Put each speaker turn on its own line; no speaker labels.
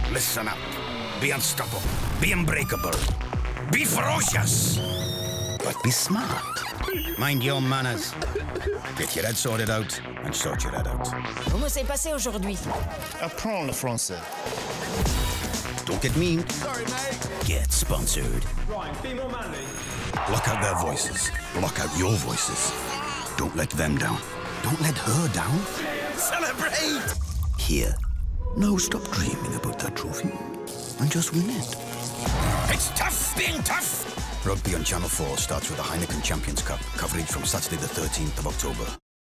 Listen up. Be unstoppable. Be unbreakable. Be ferocious. But be smart. Mind your manners. Get your head sorted out and sort your head out.
Comment s'est passé aujourd'hui?
Apprends le français.
Don't get mean.
Sorry, mate.
Get sponsored.
Ryan, be more manly.
Block out their voices. Block out your voices. Don't let them down. Don't let her down. Celebrate! Here. Now stop dreaming about that trophy and just win it. It's tough being tough! Rugby on Channel 4 starts with the Heineken Champions Cup. Coverage from Saturday the 13th of October.